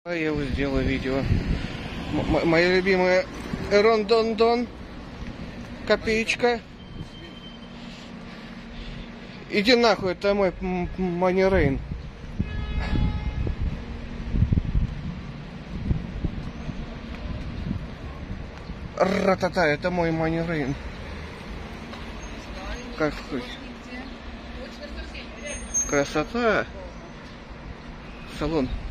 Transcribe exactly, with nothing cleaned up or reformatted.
А я вот сделаю видео. М моя любимая Рондондон. Копеечка. Иди нахуй, это мой манирейн. Ратата, это мой манирейн. Как красота. Салон.